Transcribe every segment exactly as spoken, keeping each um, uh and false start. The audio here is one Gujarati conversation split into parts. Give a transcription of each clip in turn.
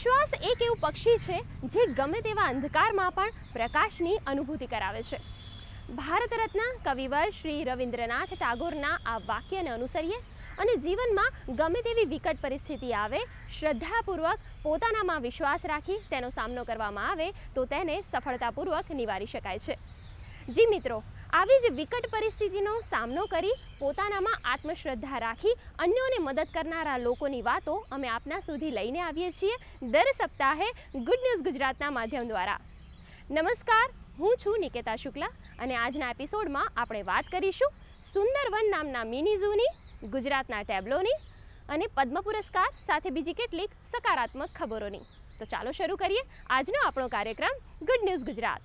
વિશ્વાસ એક એવું પક્ષી છે જે ગમે તેવા અંધકારમાં પણ પ્રકાશની અનુભૂતિ કરાવે છે. ભારત રત્ન કવિવર શ્રી રવિન્દ્રનાથ ટાગોરના આ વાક્યને અનુસરીએ અને જીવનમાં ગમે તેવી વિકટ પરિસ્થિતિ આવે, શ્રદ્ધાપૂર્વક પોતાનામાં વિશ્વાસ રાખી તેનો સામનો કરવામાં આવે તો તેને સફળતાપૂર્વક નિવારી શકાય છે. જી મિત્રો, આવી જ વિકટ પરિસ્થિતિનો સામનો કરી પોતાનામાં આત્મશ્રદ્ધા રાખી અન્યોને મદદ કરનારા લોકોની વાતો અમે આપના સુધી લઈને આવીએ છીએ દર સપ્તાહે ગુડ ન્યૂઝ ગુજરાતના માધ્યમ દ્વારા. નમસ્કાર, હું છું નિકેતા શુક્લા અને આજના એપિસોડમાં આપણે વાત કરીશું સુંદરવન નામના મિની ઝૂની, ગુજરાતના ટેબ્લોની અને પદ્મ પુરસ્કાર સાથે બીજી કેટલીક સકારાત્મક ખબરોની. તો ચાલો શરૂ કરીએ આજનો આપણો કાર્યક્રમ ગુડ ન્યૂઝ ગુજરાત.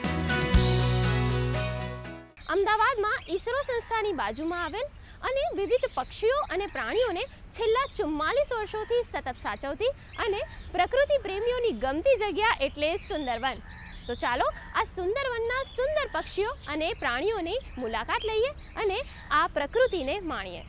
અમદાવાદમાં ઈસરો સંસ્થાની બાજુમાં આવેલ અને વિવિધ પક્ષીઓ અને પ્રાણીઓને છેલ્લા ચુમ્માલીસ વર્ષોથી સતત સાચવતી અને પ્રકૃતિ પ્રેમીઓની ગમતી જગ્યા એટલે સુંદરવન. તો ચાલો આ સુંદરવનના સુંદર પક્ષીઓ અને પ્રાણીઓની મુલાકાત લઈએ અને આ પ્રકૃતિને માણીએ.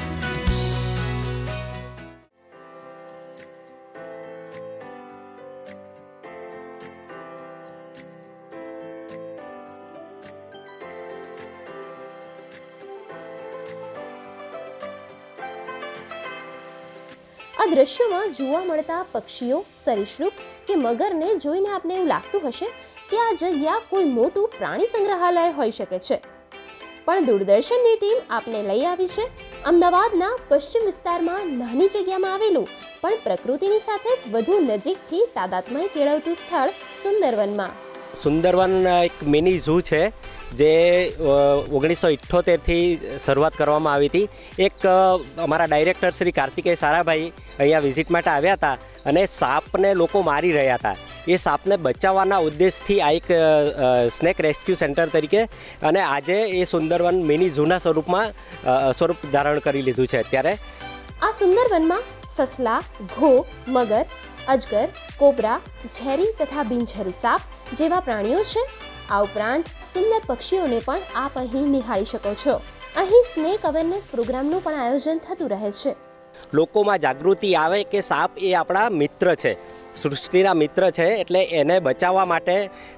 આ દ્રશ્યોમાં જોવા મળતા પક્ષીઓ, સરીસૃપ કે મગરને જોઈને આપને એવું લાગતું હશે કે આ જગ્યા કોઈ મોટું પ્રાણી સંગ્રહાલય હોઈ શકે છે. પણ દૂરદર્શનની ટીમ આપને લઈ આવી છે અમદાવાદના પશ્ચિમ વિસ્તારમાં નાની જગ્યામાં આવેલું પણ પ્રકૃતિની સાથે વધુ નજીકથી તાદાત્મ્ય કેળવતું સ્થળ સુંદરવનમાં. સુંદરવન એક મિની ઝૂ છે જે ઓગણીસો ઇઠ્ઠોતેરથી શરૂઆત કરવામાં આવી હતી. એક અમારા ડાયરેક્ટર શ્રી કાર્તિકેય સારાભાઈ અહીંયા વિઝિટ માટે આવ્યા હતા અને સાપને લોકો મારી રહ્યા હતા. એ સાપને બચાવવાના ઉદ્દેશથી આ એક સ્નેક રેસ્ક્યુ સેન્ટર તરીકે અને આજે એ સુંદરવન મિની ઝૂના સ્વરૂપમાં સ્વરૂપ ધારણ કરી લીધું છે. અત્યારે આ સુંદરવનમાં સસલા, ઘો, મગર, અજગર, કોબરા, ઝેરી તથા બિનઝેરી સાપ જેવા પ્રાણીઓ છે. આ ઉપરાંત સુંદર પક્ષીઓને પણ આપ અહીં નિહાળી શકો છો. અહીં સ્નેક અવેરનેસ પ્રોગ્રામનું પણ આયોજન થતું રહે છે. લોકોમાં જાગૃતિ આવે કે સાપ એ આપણા મિત્ર છે, સૃષ્ટિના મિત્ર છે, એટલે એને બચાવવા માટે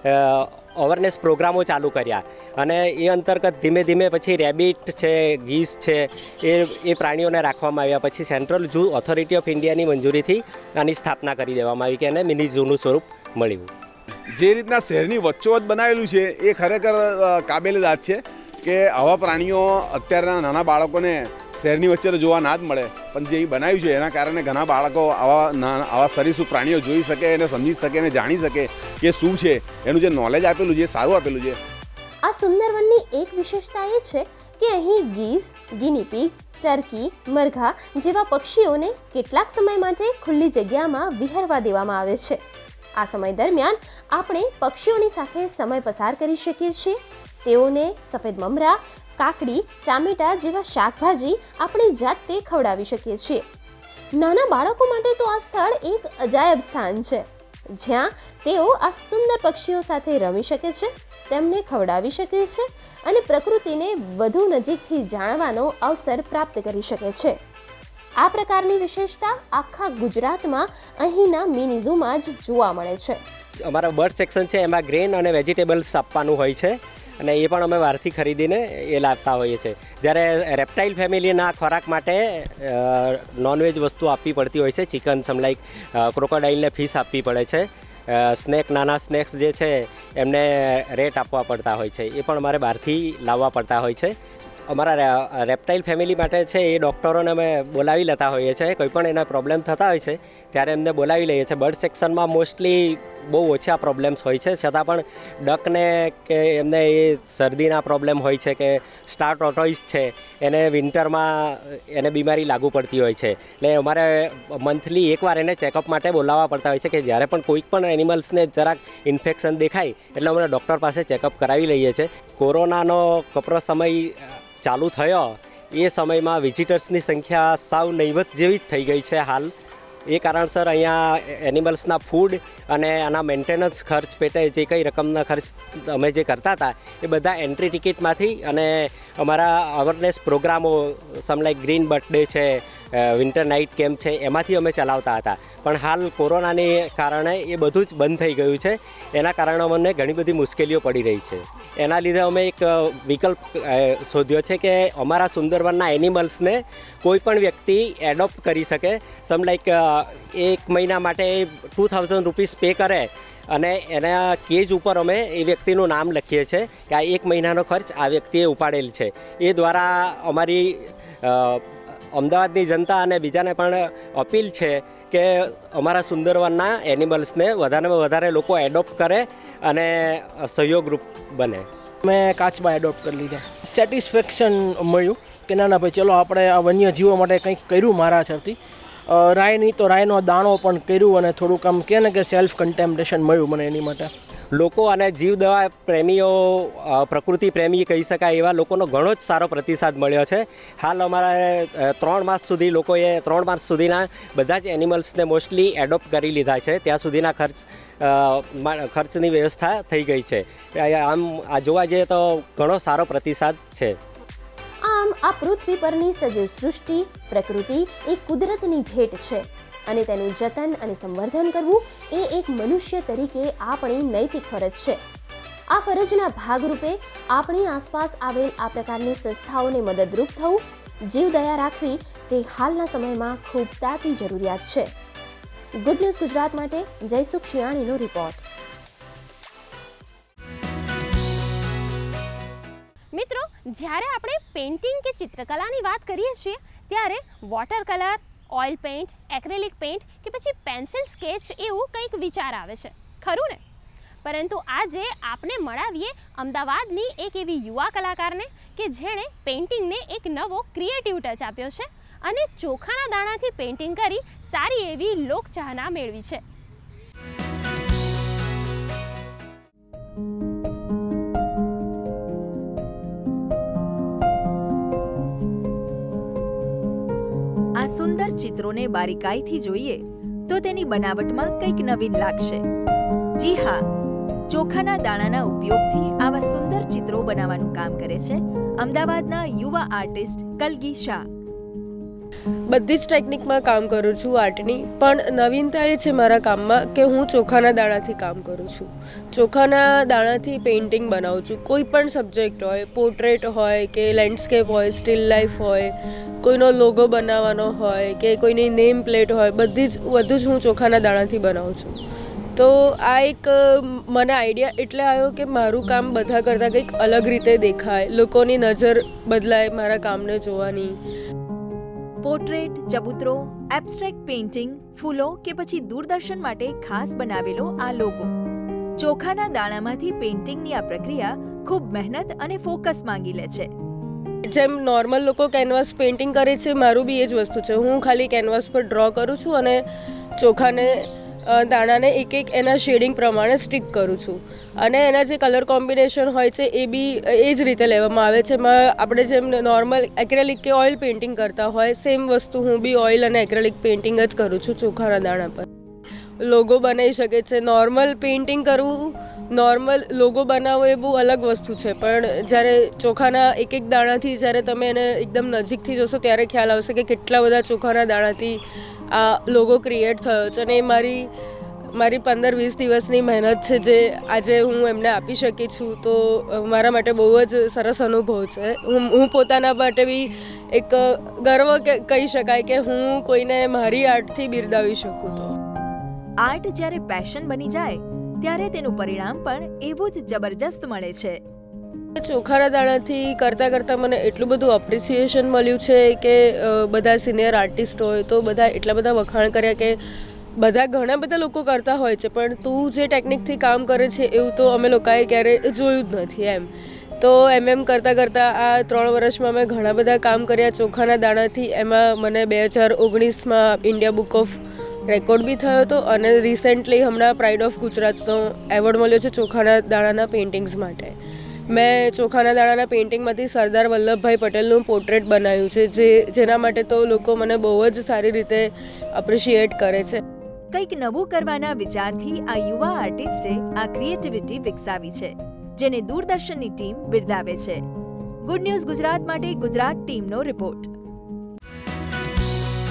અવેરનેસ પ્રોગ્રામો ચાલુ કર્યા અને એ અંતર્ગત ધીમે ધીમે પછી રેબિટ છે, ગીસ છે, એ એ પ્રાણીઓને રાખવામાં આવ્યા. પછી સેન્ટ્રલ ઝૂ ઓથોરિટી ઓફ ઇન્ડિયાની મંજૂરીથી આની સ્થાપના કરી દેવામાં આવી કે એને મિની ઝૂનું સ્વરૂપ મળ્યું. જે રીતના શહેરની વચ્ચોવચ બનાવેલું છે એ ખરેખર કાબેલદાદ છે કે આવા પ્રાણીઓ અત્યારના નાના બાળકોને શહેરની વચ્ચે જોવા ના જ મળે, પણ જે બનાવ્યું છે એના કારણે ઘણા બાળકો આવા આવા સરીસૃપ પ્રાણીઓ જોઈ શકે અને સમજી શકે અને જાણી શકે કે શું છે. એનું જે નોલેજ આપેલું છે સારું આપેલું છે. આ સુંદરવનની એક વિશેષતા એ છે કે અહીં ગીસ, ગિની પીગ, ટર્કી, મરઘા જેવા પક્ષીઓને કેટલાક સમય માટે ખુલ્લી જગ્યામાં વિહરવા દેવામાં આવે છે. આ સમય દરમિયાન આપણે પક્ષીઓની સાથે સમય પસાર કરી શકીએ છીએ. તેઓને સફેદ મમરા, કાકડી, ટામેટા જેવા શાકભાજી આપણે જાતે ખવડાવી શકીએ છીએ. નાના બાળકો માટે તો આ સ્થળ એક અજાયબ સ્થાન છે જ્યાં તેઓ આ સુંદર પક્ષીઓ સાથે રમી શકે છે, તેમને ખવડાવી શકે છે અને પ્રકૃતિને વધુ નજીકથી જાણવાનો અવસર પ્રાપ્ત કરી શકે છે. આ પ્રકારની વિશેષતા આખા ગુજરાતમાં અહીંના મિની ઝૂમાં જ જોવા મળે છે. અમારા બર્ડ સેક્શન છે એમાં ગ્રેન અને વેજીટેબલ્સ આપવાનું હોય છે અને એ પણ અમે બહારથી ખરીદીને એ લાવતા હોઈએ છીએ. જ્યારે રેપ્ટાઇલ ફેમિલીના ખોરાક માટે નોનવેજ વસ્તુ આપવી પડતી હોય છે. ચિકન સમ લાઈક ક્રોકોડાઇલને ફિશ આપવી પડે છે. સ્નેક, નાના સ્નેક્સ જે છે એમને રેટ આપવા પડતા હોય છે, એ પણ અમારે બહારથી લાવવા પડતા હોય છે. અમારા રેપ્ટાઇલ ફેમિલી માટે છે એ ડૉક્ટરોને અમે બોલાવી લેતા હોઈએ છીએ. કોઈ પણ એના પ્રોબ્લેમ થતા હોય છે ત્યારે એમને બોલાવી લઈએ છીએ. બર્ડ સેક્શનમાં મોસ્ટલી બહુ ઓછા પ્રોબ્લેમ્સ હોય છે, છતાં પણ ડકને કે એમને એ શરદીના પ્રોબ્લેમ હોય છે કે સ્ટાર ટોર્ટોઇસ છે એને વિન્ટરમાં એને બીમારી લાગુ પડતી હોય છે. એટલે અમારે મંથલી એકવાર એને ચેકઅપ માટે બોલાવવા પડતા હોય છે કે જ્યારે પણ કોઈક પણ એનિમલ્સને જરાક ઇન્ફેક્શન દેખાય એટલે અમે ડૉક્ટર પાસે ચેકઅપ કરાવી લઈએ છીએ. કોરોનાનો કપરો સમય ચાલુ થયો એ સમયમાં વિઝિટર્સની સંખ્યા સાવ નહીવત જેવી જ થઈ ગઈ છે હાલ. એ કારણસર અહીંયા એનિમલ્સના ફૂડ અને આના મેન્ટેનન્સ ખર્ચ પેટે જે કંઈ રકમના ખર્ચ અમે જે કરતા હતા એ બધા એન્ટ્રી ટિકિટમાંથી અને અમારા અવેરનેસ પ્રોગ્રામો સમ લાઈક ગ્રીન બર્થડે છે, વિન્ટર નાઇટ કેમ્પ છે એમાંથી અમે ચલાવતા હતા, પણ હાલ કોરોનાને કારણે એ બધું જ બંધ થઈ ગયું છે. એના કારણે અમને ઘણી બધી મુશ્કેલીઓ પડી રહી છે. એના લીધે અમે એક વિકલ્પ શોધ્યો છે કે અમારા સુંદરવનના એનિમલ્સને કોઈ પણ વ્યક્તિ એડોપ્ટ કરી શકે. સમ લાઈક એક મહિના માટે ટુ થાઉઝન્ડ રૂપીસ પે કરે અને એના કેજ ઉપર અમે એ વ્યક્તિનું નામ લખીએ છીએ કે આ એક મહિનાનો ખર્ચ આ વ્યક્તિએ ઉપાડેલ છે. એ દ્વારા અમારી અમદાવાદની જનતા અને બીજાને પણ અપીલ છે કે અમારા સુંદરવનના એનિમલ્સને વધારેમાં વધારે લોકો એડોપ્ટ કરે અને સહયોગરૂપ બને. મેં કાચબા એડોપ્ટ કરી લીધા. સેટિસ્ફેક્શન મળ્યું કે ના ના ભાઈ ચલો આપણે આ વન્ય જીવો માટે કંઈક કર્યું મારા તરફથી. રાય નહીં તો રાયનો દાણો પણ કર્યું અને થોડુંક આમ કહે ને કે સેલ્ફ કન્ટેમ્પટેશન મળ્યું મને એની માટે. લોકો અને જીવદવા પ્રેમીઓ, પ્રકૃતિ પ્રેમી કહી શકાય એવા લોકોનો ઘણો જ સારો પ્રતિસાદ મળ્યો છે. હાલ અમારા ત્રણ માસ સુધી લોકોએ ત્રણ માસ સુધીના બધા જ એનિમલ્સને મોસ્ટલી એડોપ્ટ કરી લીધા છે. ત્યાં સુધીના ખર્ચ ખર્ચની વ્યવસ્થા થઈ ગઈ છે. આમ આ જોવા જઈએ તો ઘણો સારો પ્રતિસાદ છે. આમ આ પૃથ્વી પરની સજીવ સૃષ્ટિ પ્રકૃતિ એ કુદરતની ભેટ છે અને તેનું જતન અને સંવર્ધન કરવું એ એક મનુષ્ય તરીકે આપણી નૈતિક ફરજ છે. આ ફરજના ભાગરૂપે આપણી આસપાસ આવેલ આ પ્રકારની સંસ્થાઓને મદદરૂપ થવું, જીવદયા રાખવી તે હાલના સમયમાં ખૂબ તાતી જરૂરિયાત છે. ગુડ ન્યૂઝ ગુજરાત માટે જયસુખ શિયાણીનો રિપોર્ટ. મિત્રો, જ્યારે આપણે પેઇન્ટિંગ કે ચિત્રકલાની વાત કરીએ છીએ ત્યારે water colour, oil paint, acrylic paint કે પછી પેન્સિલ સ્કેચ એવું કંઈક વિચાર આવે છે, ખરું ને? પરંતુ આજે આપણે મળાવીએ અમદાવાદની એક એવી યુવા કલાકારને કે જેણે પેઇન્ટિંગને એક નવો ક્રિએટિવ ટચ આપ્યો છે અને ચોખાના દાણાથી પેઇન્ટિંગ કરી સારી એવી લોકચાહના મેળવી છે. આ સુંદર ચિત્રોને બારીકાઈથી જોઈએ તો તેની બનાવટમાં કંઈક નવીન લાગશે. જી હા, ચોખાના દાણાના ઉપયોગથી આવા સુંદર ચિત્રો બનાવવાનું કામ કરે છે અમદાવાદના યુવા આર્ટિસ્ટ કલગી શાહ. બધી જ ટેકનિકમાં કામ કરું છું આર્ટની, પણ નવીનતા એ છે મારા કામમાં કે હું ચોખાના દાણાથી કામ કરું છું. ચોખાના દાણાથી પેઇન્ટિંગ બનાવું છું. કોઈ પણ સબ્જેક્ટ હોય, પોર્ટ્રેટ હોય કે લેન્ડસ્કેપ હોય, સ્ટીલ લાઈફ હોય, કોઈનો લોગો બનાવવાનો હોય કે કોઈની નેમ પ્લેટ હોય, બધી જ બધું જ હું ચોખાના દાણાથી બનાવું છું. તો આ એક મને આઈડિયા એટલે આવ્યો કે મારું કામ બધા કરતાં કંઈક અલગ રીતે દેખાય, લોકોની નજર બદલાય મારા કામને જોવાની. પોર્ટ્રેટ, ચબૂતરો, એબ્સ્ટ્રેક્ટ પેઇન્ટિંગ, ફૂલો કે પછી દૂરદર્શન માટે ખાસ બનાવેલો આ લોગો. ચોખાના દાણામાંથી પેઇન્ટિંગની આ પ્રક્રિયા ખૂબ મહેનત અને ફોકસ માંગી લે છે. જેમ નોર્મલ લોકો કેનવાસ પેઇન્ટિંગ કરે છે, મારું બી એ જ વસ્તુ છે. હું ખાલી કેનવાસ પર ડ્રો કરું છું અને ચોખાને દાણાને એક એક એના શેડિંગ પ્રમાણે સ્ટિક કરું છું અને એના જે કલર કોમ્બિનેશન હોય છે એ બી એ જ રીતે લેવામાં આવે છે. એમાં આપણે જેમ નોર્મલ એક્રેલિક કે ઓઇલ પેઇન્ટિંગ કરતા હોય સેમ વસ્તુ હું બી ઓઇલ અને એક્રેલિક પેઇન્ટિંગ જ કરું છું ચોખાના દાણા પર. લોગો બનાવી શકે છે. નોર્મલ પેઇન્ટિંગ કરવું, નોર્મલ લોગો બનાવવો એ બહુ અલગ વસ્તુ છે, પણ જ્યારે ચોખાના એક એક દાણાથી જ્યારે તમે એને એકદમ નજીકથી જોશો ત્યારે ખ્યાલ આવશે કે કેટલા બધા ચોખાના દાણાથી આ લોગો ક્રિએટ થયો છે. અને એ મારી મારી પંદર વીસ દિવસની મહેનત છે જે આજે હું એમને આપી શકી છું. તો મારા માટે બહુ જ સરસ અનુભવ છે. હું હું પોતાના માટે બી એક ગર્વ કહી શકાય કે હું કોઈને મારી આર્ટથી બિરદાવી શકું. તો આર્ટ જ્યારે પેશન બની જાય ત્યારે તેનું પરિણામ પણ એવું જ જબરજસ્ત મળે છે. ચોખાના દાણાથી કરતાં કરતાં મને એટલું બધું અપ્રિસિએશન મળ્યું છે કે બધા સિનિયર આર્ટિસ્ટ હોય તો બધા એટલા બધા વખાણ કર્યા કે બધા ઘણા બધા લોકો કરતા હોય છે, પણ તું જે ટેકનિકથી કામ કરે છે એવું તો અમે લોકોએ ક્યારેય જોયું જ નથી એમ. તો એમ એમ કરતાં કરતાં આ ત્રણ વર્ષમાં મેં ઘણા બધા કામ કર્યા ચોખાના દાણાથી. એમાં મને બે હજાર ઓગણીસમાં ઇન્ડિયા બુક ઓફ રેકોર્ડ બી થયો હતો અને રિસેન્ટલી હમણાં પ્રાઇડ ઓફ ગુજરાતનો એવોર્ડ મળ્યો છે ચોખાના દાણાના પેઇન્ટિંગ્સ માટે. મેં ચોખાના દાણાના પેઇન્ટિંગમાંથી સરદાર વલ્લભભાઈ પટેલનું પોર્ટ્રેટ બનાવ્યું છે, જે જેના માટે તો લોકો મને બહુ જ સારી રીતે એપ્રિશિએટ કરે છે. કંઈક નવું કરવાના વિચારથી આ યુવા આર્ટિસ્ટે આ ક્રિએટિવિટી વિકસાવી છે, જેને દૂરદર્શનની ટીમ બિરદાવે છે. ગુડ ન્યૂઝ ગુજરાત માટે ગુજરાત ટીમનો રિપોર્ટ.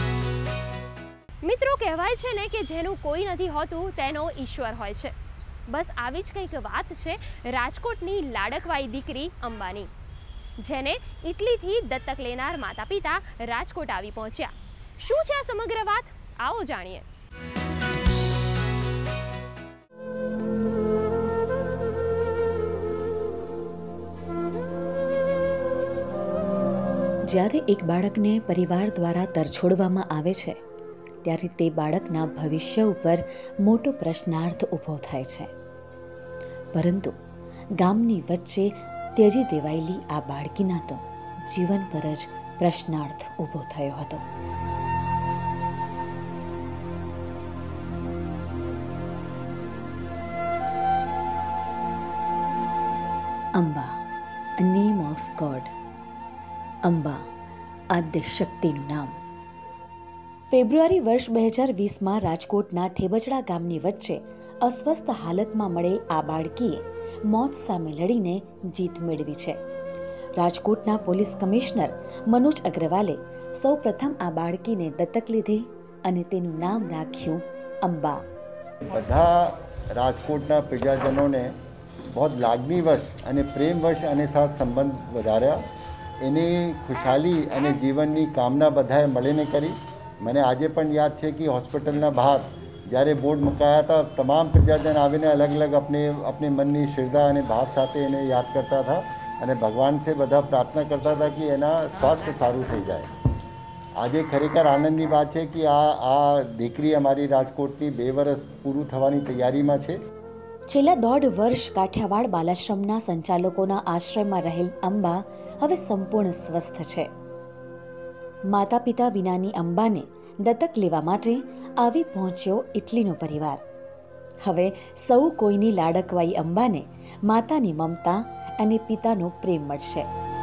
મિત્રો, કહેવાય છે ને કે જેનું કોઈ નથી હોતું તેનો ઈશ્વર હોય છે. બસ આવી જ કંઈક વાત છે રાજકોટની લાડકવાઈ દીકરી અંબાની, જેને ઇટલીથી દત્તક લેનાર માતા પિતા રાજકોટ આવી પહોંચ્યા. શું છે આ સમગ્ર વાત? આવો જાણીએ. જ્યારે એક બાળકને પરિવાર દ્વારા તરછોડવામાં આવે છે ત્યારે તે બાળકના ભવિષ્ય ઉપર મોટો પ્રશ્નાર્થ ઊભો થાય છે. પરંતુ ગામની વચ્ચે ત્યજી દેવાયેલી આ બાળકીના તો જીવન પર જ પ્રશ્નાર્થ ઊભો થયો હતો. Amba, a name of God. Amba, આદ્ય શક્તિનું નામ. ફેબ્રુઆરી વર્ષ બે હજાર વીસમાં રાજકોટના ઠેબચડા ગામની વચ્ચે અસ્વસ્થ હાલતમાં મળેલ આ બાળકીએ મોત સામે લડીને જીત મેળવી છે. રાજકોટના પોલીસ કમિશનર મનોજ અગ્રવાલે સૌ પ્રથમ આ બાળકીને દત્તક લીધી અને તેનું નામ રાખ્યું અંબા. બધા રાજકોટના પ્રજાજનોને બહુ લાગણીવશ અને પ્રેમવશ અને સાથ સંબંધ વધાર્યા. એની ખુશાલી અને જીવનની કામના બધાએ મળીને કરી. મને આજે પણ યાદ છે કે હોસ્પિટલના બહાર જ્યારે બોર્ડ મુકાયા હતા, તમામ પ્રજાજન આવીને અલગ અલગ अपने अपने મનની શ્રદ્ધા અને ભાવ સાથે એને યાદ કરતા હતા અને ભગવાન છે બધા પ્રાર્થના કરતા હતા કે એના સ્વાસ્થ્ય સારું થઈ જાય. આજે ખરેખર આનંદની વાત છે કે આ આ દીકરી અમારી રાજકોટની બે વર્ષ પૂરું થવાની તૈયારીમાં છે. છેલ્લા દોઢ વર્ષ કાઠિયાવાડ બાલાશ્રમના સંચાલકોના આશ્રયમાં રહેલ અંબા હવે સંપૂર્ણ સ્વસ્થ છે. માતા પિતા વિનાની અંબાને દત્તક લેવા માટે આવી પહોંચ્યો ઇટલીનો પરિવાર. હવે સૌ કોઈની લાડકવાઈ અંબાને માતાની મમતા અને પિતાનો પ્રેમ મળશે.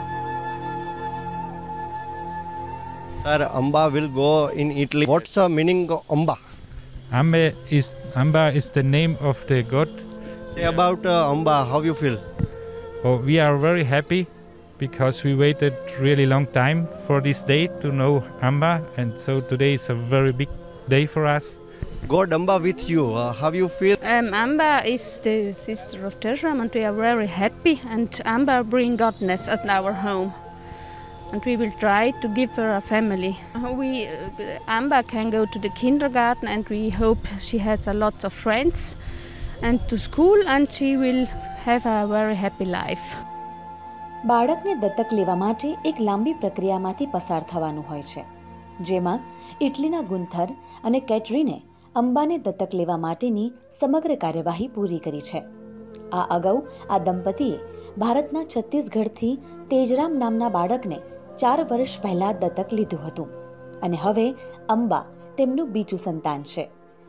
Sir, Amba will go in Italy. What's the meaning of Amba? Amba is Amba is the name of the god. Say about uh, Amba, how you feel? Oh, we are very happy because we waited really long time for this day to know Amba, and so today is a very big day for us. God Amba with you. Uh, how you feel? Um, Amba is the sister of Tejram, and we are very happy. And Amba bring godness at our home, and we will try to give her a family. We uh, Amba can go to the kindergarten, and we hope she has a lot of friends, and to school, and she will have a very happy life. બાળકને દત્તક લેવા માટે એક લાંબી પ્રક્રિયામાંથી પસાર થવાનું હોય છે, જેમાં ઇટલીના ગુંથર અને કેટરીને અંબાને દત્તક લેવા માટેની સમગ્ર કાર્યવાહી પૂરી કરી છે. આ અગાઉ આ દંપતીએ ભારતના છત્તીસગઢથી તેજરામ નામના બાળકને ચાર વર્ષ પહેલા દત્તક લીધું હતું અને હવે અંબા તેમનું બીજું સંતાન છે.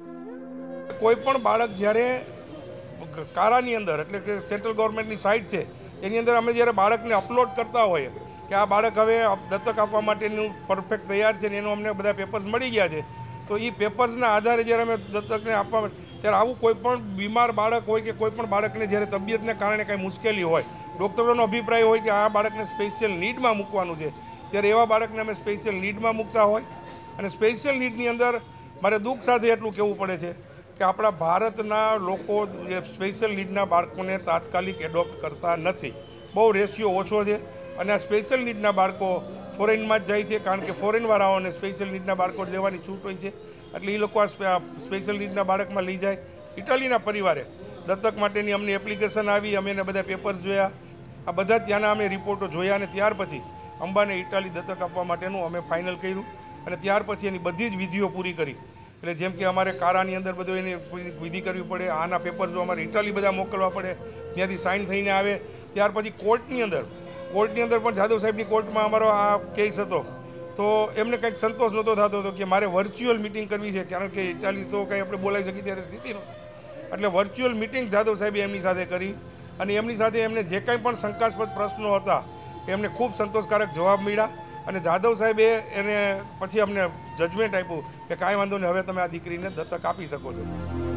કોઈ પણ બાળક જ્યારે કારાની અંદર એટલે કે સેન્ટ્રલ ગવર્મેન્ટની સાઇટ છે એની અંદર અમે જ્યારે બાળકને અપલોડ કરતા હોઈએ કે આ બાળક હવે દત્તક આપવા માટેનું પરફેક્ટ તૈયાર છે ને એનું અમને બધા પેપર્સ મળી ગયા છે, તો એ પેપર્સના આધારે જ્યારે અમે દત્તકને આપવા ત્યારે આવું કોઈ પણ બીમાર બાળક હોય કે કોઈ પણ બાળકને જ્યારે તબિયતને કારણે કાંઈ મુશ્કેલી હોય, ડૉક્ટરોનો અભિપ્રાય હોય કે આ બાળકને સ્પેશિયલ નીડમાં મૂકવાનું છે, ત્યારે એવા બાળકને અમે સ્પેશિયલ નીડમાં મૂકતા હોય. અને સ્પેશિયલ નીડની અંદર મારે દુઃખ સાથે એટલું કહેવું પડે છે કે આપણા ભારતના લોકો સ્પેશિયલ નીડના બાળકોને તાત્કાલિક એડોપ્ટ કરતા નથી. બહુ રેશિયો ઓછો છે અને આ સ્પેશિયલ નીડના બાળકો ફોરેનમાં જ જાય છે, કારણ કે ફોરેનવાળાઓને સ્પેશિયલ નીડના બાળકો લેવાની છૂટ હોય છે, એટલે એ લોકો આ સ્પેશિયલ નીડના બાળકમાં લઈ જાય. ઇટાલીના પરિવારે દત્તક માટેની અમને એપ્લિકેશન આવી, અમે એને બધા પેપર્સ જોયા, આ બધા ત્યાંના અમે રિપોર્ટો જોયા અને ત્યાર પછી અંબાને ઇટાલી દત્તક આપવા માટેનું અમે ફાઇનલ કર્યું અને ત્યાર પછી એની બધી જ વિધિઓ પૂરી કરી. એટલે જેમ કે અમારે કારાની અંદર બધું એની વિધિ કરવી પડે, આના પેપર જો અમારે ઇટાલી બધા મોકલવા પડે, ત્યાંથી સાઇન થઈને આવે, ત્યાર પછી કોર્ટની અંદર કોર્ટની અંદર પણ જાદવ સાહેબની કોર્ટમાં અમારો આ કેસ હતો, તો એમને કંઈક સંતોષ નહોતો થતો હતો કે મારે વર્ચ્યુઅલ મિટિંગ કરવી છે, કારણ કે ઇટાલી તો કંઈ આપણે બોલાવી શકીએ ત્યારે સ્થિતિ નહોતી. એટલે વર્ચ્યુઅલ મિટિંગ જાદવ સાહેબે એમની સાથે કરી અને એમની સાથે એમને જે કંઈ પણ શંકાસ્પદ પ્રશ્નો હતા એમને ખૂબ સંતોષકારક જવાબ મળ્યા અને જાદવ સાહેબે એને પછી અમને જજમેન્ટ આપ્યું કે કાંઈ વાંધો નહીં, હવે તમે આ દીકરીને દત્તક આપી શકો છો.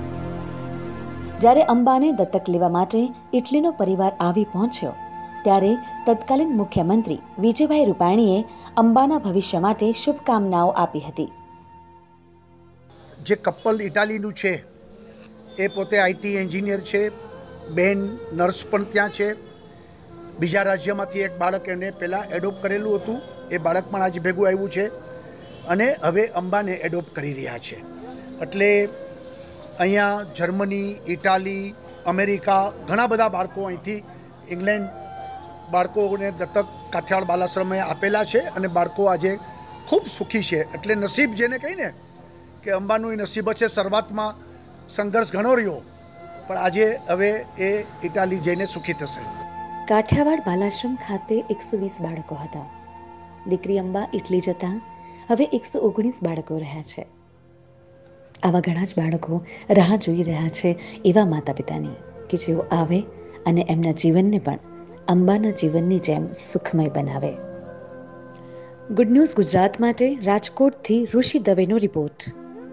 જ્યારે અંબાને દત્તક લેવા માટે ઇટલીનો પરિવાર આવી પહોંચ્યો ત્યારે તત્કાલીન મુખ્યમંત્રી વિજયભાઈ રૂપાણીએ અંબાના ભવિષ્ય માટે શુભકામનાઓ આપી હતી. જે કપલ ઇટાલીનું છે એ પોતે આઈટી એન્જિનિયર છે, બેન નર્સ પણ ત્યાં છે. બીજા રાજ્યમાંથી એક બાળક એને પહેલાં એડોપ્ટ કરેલું હતું, એ બાળક પણ આજે ભેગું આવ્યું છે અને હવે અંબાને એડોપ્ટ કરી રહ્યા છે. એટલે અહીંયા જર્મની, ઇટાલી, અમેરિકા ઘણા બધા બાળકો અહીંથી ઇંગ્લેન્ડ બાળકોને દત્તક કાઠિયાવાડ બાલાશ્રમે આપેલા છે અને બાળકો આજે ખૂબ સુખી છે. એટલે નસીબ જેને કહીને કે અંબાનું એ નસીબ છે. શરૂઆતમાં સંઘર્ષ ઘણો રહ્યો પણ આજે હવે એ ઇટાલી જઈને સુખી થશે. કાઠિયાવાડ બાલાશ્રમ ખાતે એકસો વીસ બાળકો હતા. દીકરી અંબા ઇટલી જતા હવે એકસો ઓગણીસ બાળકો રહ્યા છે. આવા ઘણા જ બાળકો રાહ જોઈ રહ્યા છે એવા માતા પિતાની કે જેઓ આવે અને એમના જીવનને પણ અંબાના જીવનની જેમ સુખમય બનાવે. ગુડ ન્યૂઝ ગુજરાત માટે રાજકોટથી ઋષિ દવેનો રિપોર્ટ.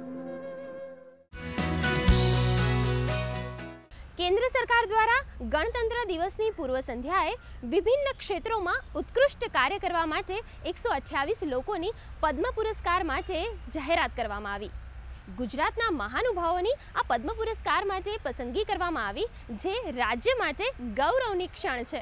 કેન્દ્ર સરકાર દ્વારા ગણતંત્ર દિવસની પૂર્વ સંધ્યાએ વિભિન્ન ક્ષેત્રોમાં ઉત્કૃષ્ટ કાર્ય કરવા માટે એકસો અઠ્યાવીસ લોકોની પદ્મ પુરસ્કાર માટે જાહેરાત કરવામાં આવી. ગુજરાતના મહાનુભાવોની આ પદ્મ પુરસ્કાર માટે પસંદગી કરવામાં આવી, જે રાજ્ય માટે ગૌરવની ક્ષણ છે.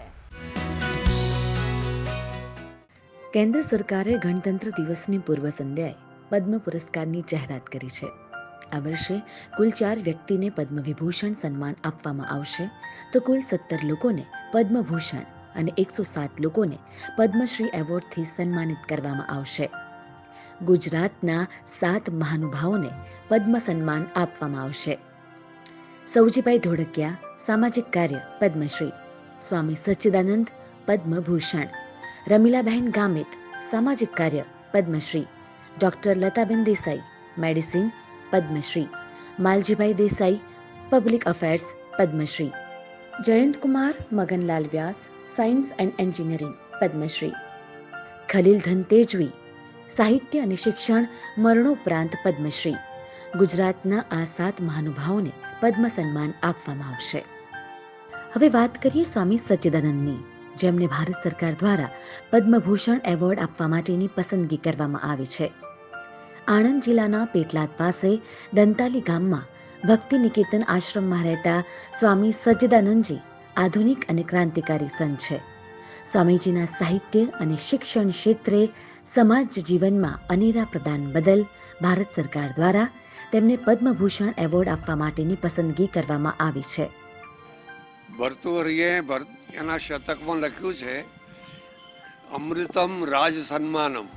કેન્દ્ર સરકારે ગણતંત્ર દિવસની પૂર્વ સંધ્યાએ પદ્મ પુરસ્કારની જાહેરાત કરી છે. આ વર્ષે કુલ ચાર વ્યક્તિને પદ્મ વિભૂષણ સન્માન આપવામાં આવશે, તો કુલ સત્તર લોકોને પદ્મભૂષણ અને એકસો સાત લોકોને પદ્મશ્રી એવોર્ડથી સન્માનિત કરવામાં આવશે. ગુજરાતના સાત મહાનુભાવોને પદ્મ સન્માન આપવામાં આવશે. સૌજીભાઈ ધોળકિયા સામાજિક કાર્ય પદ્મશ્રી, સ્વામી સચ્ચિદાનંદ પદ્મભૂષણ, રમીલાબહેન ગામિત સામાજિક કાર્ય Padmashri, doctor Lataben Desai medicine Padmashri, Maljibhai Desai public affairs Padmashri, Jayantkumar Maganlal Vyas science and engineering Padmashri, Khalildhan Tejvi સાહિત્ય અને શિક્ષણ મરણોપરાંત પદ્મશ્રી. ગુજરાતના આ સાત મહાનુભાવોને પદ્મ સન્માન આપવામાં આવશે. હવે વાત કરીએ સ્વામી સચ્ચિદાનંદની, જેમને ભારત સરકાર દ્વારા પદ્મભૂષણ એવોર્ડ આપવા માટેની પસંદગી કરવામાં આવી છે. આણંદ જિલ્લાના પેટલાદ પાસે દંતાલી ગામમાં ભક્તિ નિકેતન આશ્રમમાં રહેતા સ્વામી સચ્ચિદાનંદજી આધુનિક અને ક્રાંતિકારી સંત છે. સ્વામીજીના સાહિત્ય અને શિક્ષણ ક્ષેત્રે સમાજ જીવનમાં અનેરા પ્રદાન બદલ ભારત સરકાર દ્વારા તેમને પદ્મભૂષણ એવોર્ડ આપવા માટેની પસંદગી કરવામાં આવી છે. ભર્તુહરિએ એના શતકમાં લખ્યું છે, અમૃતમ રાજ સન્માનમ.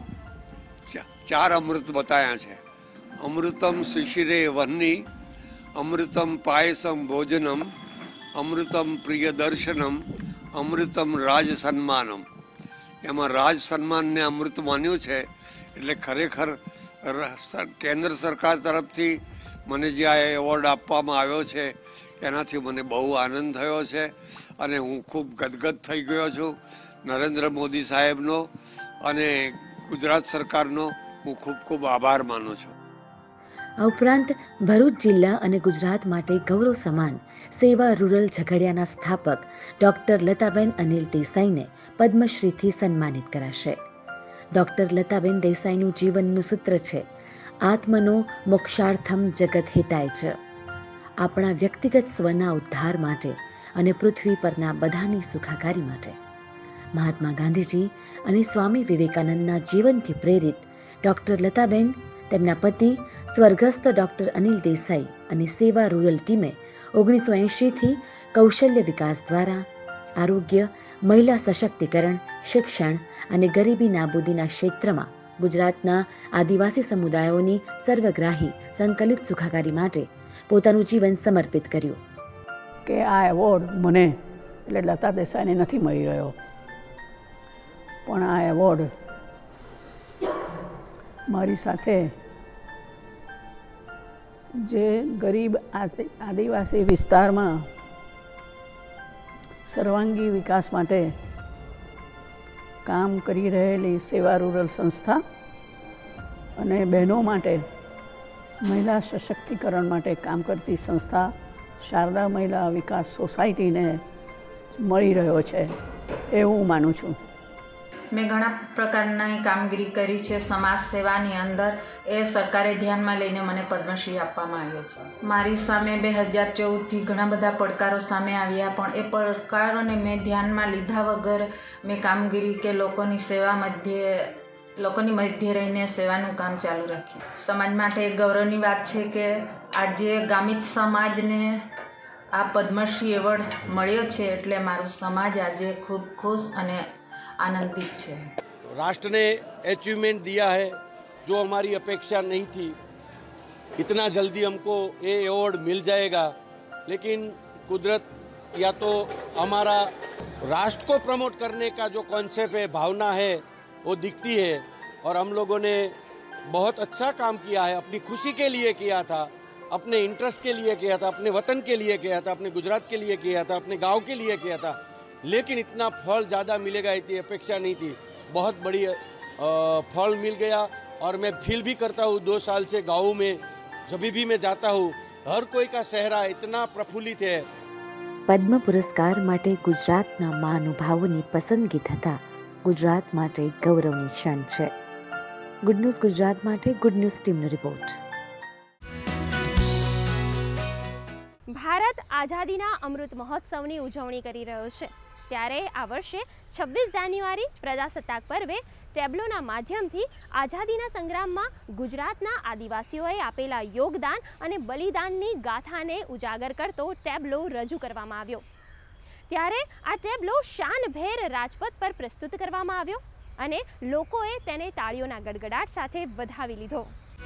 ચાર અમૃત બતાવ્યા છે. અમૃતમ શિશિરે વહની, અમૃતમ પાયસમ ભોજનમ, અમૃતમ પ્રિય દર્શનમ, અમૃતમ રાજ સન્માનમ. એમાં રાજ સન્માનને અમૃત માન્યું છે. એટલે ખરેખર કેન્દ્ર સરકાર તરફથી મને જે આ એવોર્ડ આપવામાં આવ્યો છે એનાથી મને બહુ આનંદ થયો છે અને હું ખૂબ ગદગદ થઈ ગયો છું. નરેન્દ્ર મોદી સાહેબનો અને ગુજરાત સરકારનો હું ખૂબ ખૂબ આભાર માનું છું. આ ઉપરાંત ભરૂચ જિલ્લા અને ગુજરાત માટે ગૌરવ સમાન સેવા રૂરલ ઝઘડિયાના સ્થાપક ડોક્ટર લતાબેન અનિલ દેસાઈને પદ્મશ્રીથી સન્માનિત કરાશે. ડોક્ટર લતાબેન દેસાઈનું જીવનનું સૂત્ર છે, આત્મનો મોક્ષાર્થમ જગત હિતાય છે. આપણા વ્યક્તિગત સ્વના ઉદ્ધાર માટે અને પૃથ્વી પરના બધાની સુખાકારી માટે. મહાત્મા ગાંધીજી અને સ્વામી વિવેકાનંદના જીવનથી પ્રેરિત ડોક્ટર લતાબેન, તેમના પતિ સ્વર્ગસ્થ ડોક્ટર અનિલ દેસાઈ અને સેવા રૂરલ ટીમે ઓગણીસો એંશીથી કૌશલ્ય વિકાસ દ્વારા આરોગ્ય, મહિલા સશક્તિકરણ, શિક્ષણ અને ગરીબી નાબૂદીના ક્ષેત્રમાં ગુજરાતના આદિવાસી સમુદાયોની સર્વગ્રાહી સંકલિત સુખાકારી માટે પોતાનું જીવન સમર્પિત કર્યું. કે આ એવોર્ડ મને એટલે લતા દેસાઈને નથી મળી રહ્યો, પણ આ એવોર્ડ મારી સાથે જે ગરીબ આદિવાસી વિસ્તારમાં સર્વાંગી વિકાસ માટે કામ કરી રહેલી સેવા રૂરલ સંસ્થા અને બહેનો માટે મહિલા સશક્તિકરણ માટે કામ કરતી સંસ્થા શારદા મહિલા વિકાસ સોસાયટીને મળી રહ્યો છે એવું હું માનું છું. મેં ઘણા પ્રકારની કામગીરી કરી છે સમાજ સેવાની અંદર. એ સરકારે ધ્યાનમાં લઈને મને પદ્મશ્રી આપવામાં આવ્યો છે. મારી સામે બે હજાર ચૌદથી ઘણા બધા પડકારો સામે આવ્યા, પણ એ પડકારોને મેં ધ્યાનમાં લીધા વગર મેં કામગીરી કે લોકોની સેવા મધ્યે લોકોની મધ્યે રહીને સેવાનું કામ ચાલુ રાખ્યું. સમાજ માટે એક ગૌરવની વાત છે કે આજે ગામિત સમાજને આ પદ્મશ્રી એવોર્ડ મળ્યો છે, એટલે મારું સમાજ આજે ખૂબ ખુશ અને आनंदित है. राष्ट्र ने अचीवमेंट दिया है जो हमारी अपेक्षा नहीं थी. इतना जल्दी हमको ये अवार्ड मिल जाएगा, लेकिन कुदरत या तो हमारा राष्ट्र को प्रमोट करने का जो कॉन्सेप्ट है, भावना है, वो दिखती है. और हम लोगों ने बहुत अच्छा काम किया है. अपनी खुशी के लिए किया था, अपने इंटरेस्ट के लिए किया था, अपने वतन के लिए किया था, अपने गुजरात के लिए किया था, अपने गांव के लिए किया था. लेकिन इतना फल ज़्यादा मिलेगा इतनी अपेक्षा नहीं थी. बहुत बड़ी फल मिल गया. और मैं फील भी करता हूँ दो साल से गाँव में जब भी मैं जाता हूँ, हर कोई का चेहरा इतना प्रफुल्लित है. પદ્મ પુરસ્કાર માટે ગુજરાતના મહાનુભાવોની પસંદગી થતા ગુજરાત માટે ગૌરવની ક્ષણ છે. ગુડ ન્યૂઝ ગુજરાત માટે ગુડ ન્યૂઝ ટીમનો રિપોર્ટ. ભારત આઝાદીના અમૃત મહોત્સવની ઉજવણી કરી રહ્યો છે, ત્યારે આ વર્ષે છવ્વીસ જાન્યુઆરી પ્રજાસત્તાક પર્વે ટેબ્લોના માધ્યમથી આઝાદીના સંગ્રામમાં ગુજરાતના આદિવાસીઓએ આપેલા યોગદાન અને બલિદાનની ગાથાને ઉજાગર કરતો ટેબ્લો રજૂ કરવામાં આવ્યો. ત્યારે આ ટેબ્લો શાનભેર રાજપથ પર પ્રસ્તુત કરવામાં આવ્યો અને લોકોએ તેને તાળીઓના ગડગડાટ સાથે વધાવી લીધો.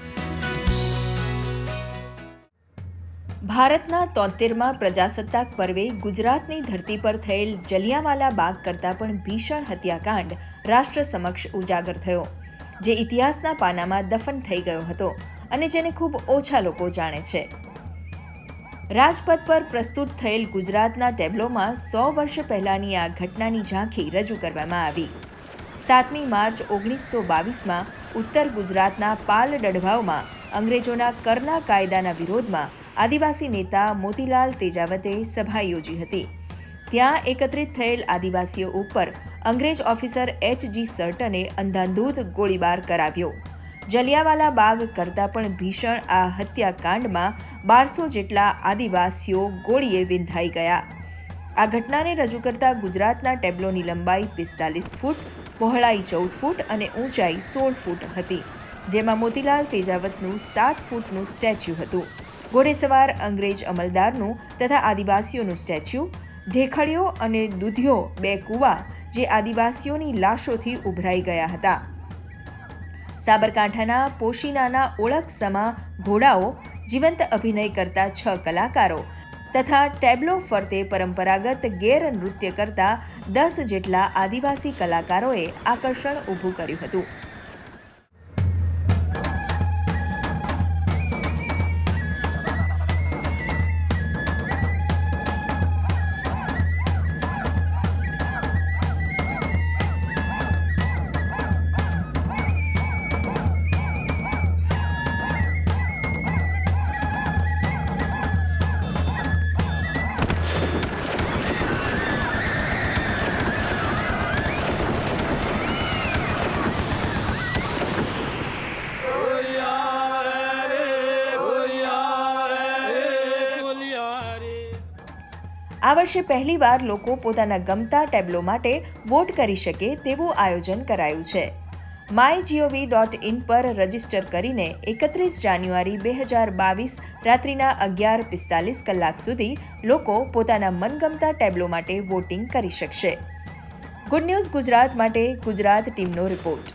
ભારતના તોતેરમાં પ્રજાસત્તાક પર્વે ગુજરાતની ધરતી પર થયેલ જલિયાંવાલા બાગ કરતાં પણ ભીષણ હત્યાકાંડ રાષ્ટ્ર સમક્ષ ઉજાગર થયો, જે ઇતિહાસના પાનામાં દફન થઈ ગયો હતો અને જેને ખૂબ ઓછા લોકો જાણે છે. રાજપથ પર પ્રસ્તુત થયેલ ગુજરાતના ટેબ્લોમાં સો વર્ષ પહેલાની આ ઘટનાની ઝાંખી રજૂ કરવામાં આવી. સાતમી માર્ચ ઓગણીસો બાવીસમાં ઉત્તર ગુજરાતના પાલ ડઢવાવમાં અંગ્રેજોના કરના કાયદાના વિરોધમાં આદિવાસી નેતા મોતીલાલ તેજાવતે સભા યોજી હતી. ત્યાં એકત્રિત થયેલ આદિવાસીઓ ઉપર અંગ્રેજ ઓફિસર એચ જી સર્ટને અંધાધૂંધ ગોળીબાર કરાવ્યો. જલિયાંવાલા બાગ કરતાં પણ ભીષણ આ હત્યાકાંડમાં બારસો જેટલા આદિવાસીઓ ગોળીએ વિંધાઈ ગયા. આ ઘટનાને રજૂ કરતા ગુજરાતના ટેબ્લોની લંબાઈ પિસ્તાલીસ ફૂટ, પહોળાઈ ચૌદ ફૂટ અને ઊંચાઈ સોળ ફૂટ હતી, જેમાં મોતીલાલ તેજાવતનું સાત ફૂટનું સ્ટેચ્યુ હતું. ઘોડેસવાર અંગ્રેજ અમલદારનું તથા આદિવાસીઓનું સ્ટેચ્યુ, ઢેખડીઓ અને દૂધિયો બે કૂવા જે આદિવાસીઓની લાશોથી ઉભરાઈ ગયા હતા. સાબરકાંઠાના પોશીનાના ઓળખસમા ઘોડાઓ, જીવંત અભિનય કરતા છ કલાકારો તથા ટેબ્લો ફરતે પરંપરાગત ગેર નૃત્ય કરતા દસ જેટલા આદિવાસી કલાકારોએ આકર્ષણ ઊભું કર્યું હતું. આ વર્ષે પહેલીવાર લોકો પોતાના ગમતા ટેબ્લો માટે વોટ કરી શકે તેવું આયોજન કરાયું છે. માય જીઓવી ડોટ ઇન પર રજીસ્ટર કરીને એકત્રીસ જાન્યુઆરી બે હજાર બાવીસ રાત્રિના અગિયાર પિસ્તાલીસ કલાક સુધી લોકો પોતાના મનગમતા ટેબ્લો માટે વોટિંગ કરી શકશે. ગુડ ન્યૂઝ ગુજરાત માટે ગુજરાત ટીમનો રિપોર્ટ.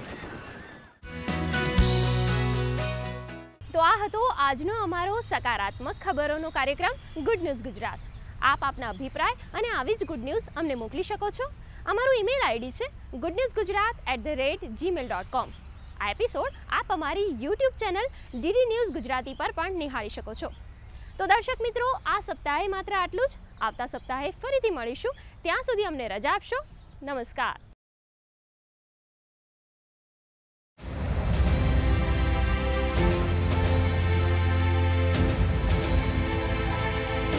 તો આ હતો આજનો અમારો સકારાત્મક ખબરોનો કાર્યક્રમ ગુડ ન્યૂઝ ગુજરાત. આપ આપના અભિપ્રાય અને આવી જ ગુડ ન્યૂઝ અમને મોકલી શકો છો. અમારું ઈમેલ આઈડી છે good news Gujarat at the rate Gmail dot com. આ એપિસોડ આપ અમારી YouTube channel DD news Gujarati પર પણ નિહાળી શકો છો. તો દર્શક મિત્રો, આ સપ્તાહે માત્ર આટલું જ. આવતા સપ્તાહે ફરીથી મળીશું. ત્યાં સુધી અમને રજા આપશો. નમસ્કાર.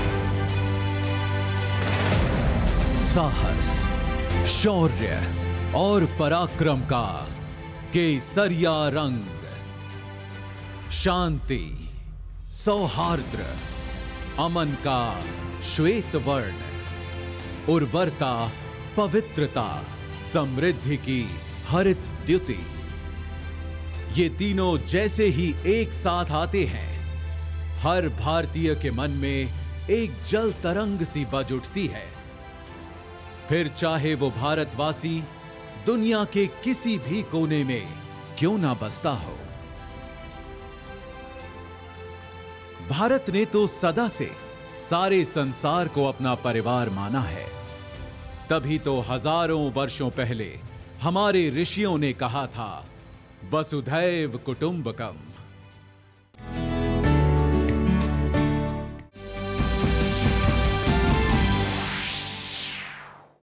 साहस, शौर्य, और पराक्रम का केसरिया रंग, शांति, सौहार्द, अमन का श्वेत वर्ण, उर्वरता, पवित्रता, समृद्धि की हरित द्युति। ये तीनों जैसे ही एक साथ आते हैं, हर भारतीय के मन में एक जल तरंग सी बज उठती है। फिर चाहे वो भारतवासी दुनिया के किसी भी कोने में क्यों ना बसता हो। भारत ने तो सदा से सारे संसार को अपना परिवार माना है। तभी तो हजारों वर्षों पहले हमारे ऋषियों ने कहा था, वसुधैव कुटुंबकम।